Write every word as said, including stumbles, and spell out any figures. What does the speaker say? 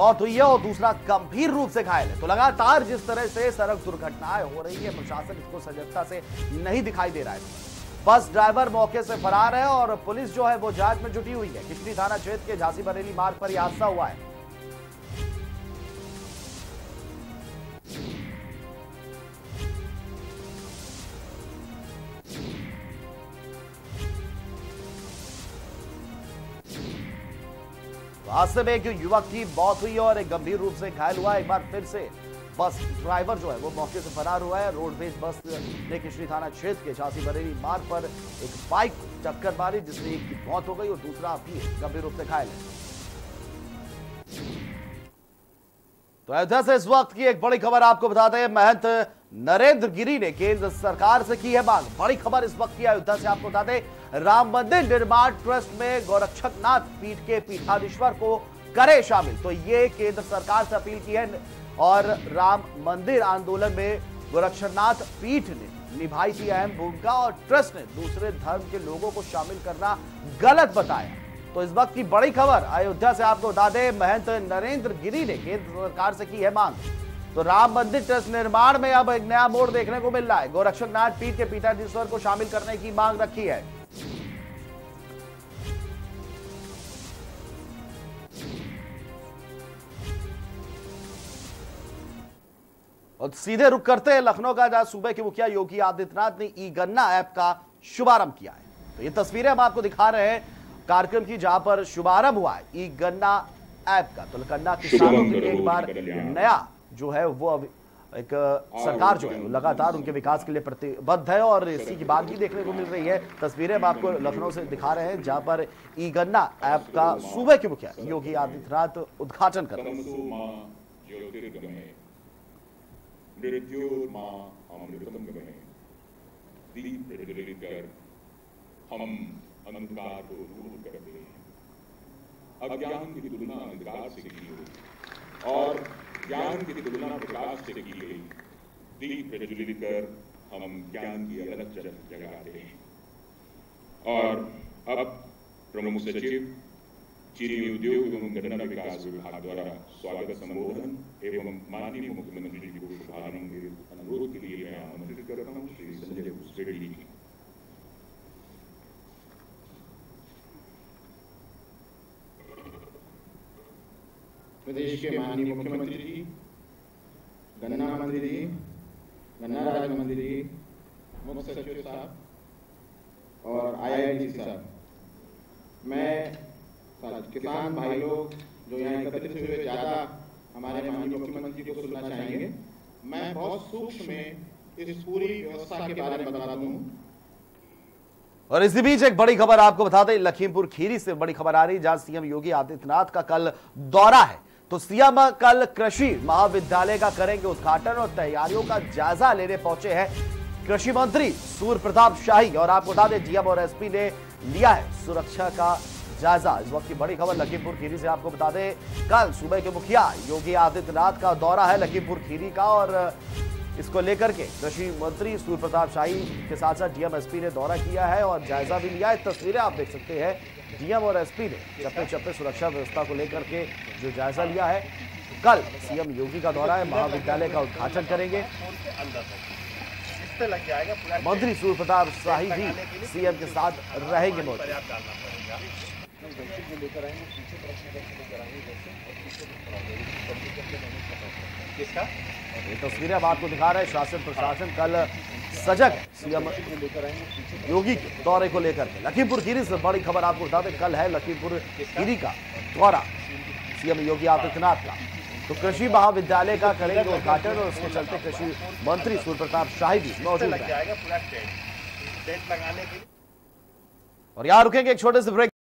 मौत हुई है और दूसरा गंभीर रूप से घायल है। तो लगातार जिस तरह से सड़क दुर्घटनाएं हो रही है, प्रशासन इसको सजगता से नहीं दिखाई दे रहा है। बस ड्राइवर मौके से फरार है और पुलिस जो है वो जांच में जुटी हुई है। किशनी थाना क्षेत्र के झांसी बरेली मार्ग पर यह हादसा हुआ है। हादसे में एक युवक की मौत हुई और एक गंभीर रूप से घायल हुआ। एक बार फिर से बस ड्राइवर जो है वो मौके से फरार हुआ है। रोडवेज बस ने किशनी थाना क्षेत्र के झांसी बरेली मार्ग पर एक बाइक को टक्कर मारी, जिससे एक की मौत हो गई और दूसरा भी गंभीर रूप से घायल है। तो अयोध्या से इस वक्त की एक बड़ी खबर आपको बताते हैं। महंत नरेंद्र गिरी ने केंद्र सरकार से की है मांग। बड़ी खबर इस वक्त की अयोध्या से आपको बताते हैं। राम मंदिर निर्माण ट्रस्ट में गोरक्षनाथ पीठ के पीठाधीश्वर को करे शामिल। तो ये केंद्र सरकार से अपील की है और राम मंदिर आंदोलन में गोरक्षनाथ पीठ ने निभाई थी अहम भूमिका और ट्रस्ट ने दूसरे धर्म के लोगों को शामिल करना गलत बताया। तो इस वक्त की बड़ी खबर अयोध्या से आपको बता दें, महंत नरेंद्र गिरी ने केंद्र सरकार से की है मांग। तो राम मंदिर ट्रस्ट निर्माण में अब एक नया मोड़ देखने को मिल रहा है। गोरक्षनाथ पीठ के पीठाधीश्वर को शामिल करने की मांग रखी है। और सीधे रुक करते हैं लखनऊ का, जहां सूबे के मुखिया योगी आदित्यनाथ ने ई गन्ना ऐप का शुभारंभ किया है। तो ये तस्वीरें हम आपको दिखा रहे हैं कार्यक्रम की, जहां पर शुभारंभ हुआ है ई गन्ना ऐप का। तो गन्ना किसानों के लिए एक बार नया जो है वो अब एक सरकार जो है लगातार उनके विकास के लिए प्रतिबद्ध है और इसी की बात भी देखने को मिल रही है। तस्वीरें हम आपको लखनऊ से दिखा रहे हैं, जहां पर ई गन्ना ऐप का सूबे के मुखिया योगी आदित्यनाथ उद्घाटन कर रहे हैं। हम अंधकार को दूर करते हैं। अज्ञान की तुलना अंधकार से की गई और ज्ञान की तुलना प्रकाश से की गई। दीप प्रज्वलित कर हम ज्ञान की अलग झलक जगाते हैं। और अब प्रमुख सचिव चीनी उद्योग एवं गन्ना विकास विभाग द्वारा स्वागत संबोधन एवं माननीय मुख्यमंत्री जी को शुभारंभ के अनुरोध के लिए मैं आमंत्रित करता हूँ श्री संजय भूसरेड्डी जी। प्रदेश के माननीय मुख्यमंत्री जी, गन्ना मंत्री जी, गन्ना राज्य मंत्री जी, मुख्य सचिव साहब और आई आई टी साहब, मैं किसान भाई लोग जो यहाँ एकत्रित हुए ज्यादा हमारे माननीय मुख्यमंत्री को सुनना चाहेंगे। मैं बहुत सूक्ष्म में इस पूरी व्यवस्था के बारे में बता दूं। और इसी बीच एक बड़ी खबर आपको बता दें, लखीमपुर खीरी से बड़ी खबर आ रही है, जहां सीएम योगी आदित्यनाथ का कल दौरा है। तो सीएम कल कृषि महाविद्यालय का करेंगे उद्घाटन और तैयारियों का जायजा लेने पहुंचे हैं कृषि मंत्री सूर्य प्रताप शाही। और आपको बता दें जीएम और एसपी ने लिया है सुरक्षा का जायजा। इस वक्त की बड़ी खबर लखीमपुर खीरी से आपको बता दें, कल सूबे के मुखिया योगी आदित्यनाथ का दौरा है लखीमपुर खीरी का और इसको लेकर के कृषि मंत्री सूर्य प्रताप शाही के साथ साथ डीएम एसपी ने दौरा किया है और जायजा भी लिया है। तस्वीरें आप देख सकते हैं, डीएम और एसपी ने चप्पे चप्पे सुरक्षा व्यवस्था को लेकर के जो जायजा लिया है। कल सीएम योगी का दौरा है, महाविद्यालय का उद्घाटन करेंगे। मंत्री सूर्य प्रताप शाही भी सीएम के साथ रहेंगे मौजूद। ये तस्वीरें अब आपको दिखा रहे हैं। शासन प्रशासन कल सजग सीएम योगी के दौरे को लेकर के। लखीमपुर खीरी से बड़ी खबर आपको बता दें, कल है लखीमपुर खीरी का दौरा सीएम योगी आदित्यनाथ का। तो कृषि महाविद्यालय का करेंगे उद्घाटन और उसके चलते कृषि मंत्री सूर्य प्रताप शाही भी मौजूद है। और यहाँ रुकेंगे एक छोटे से ब्रेक।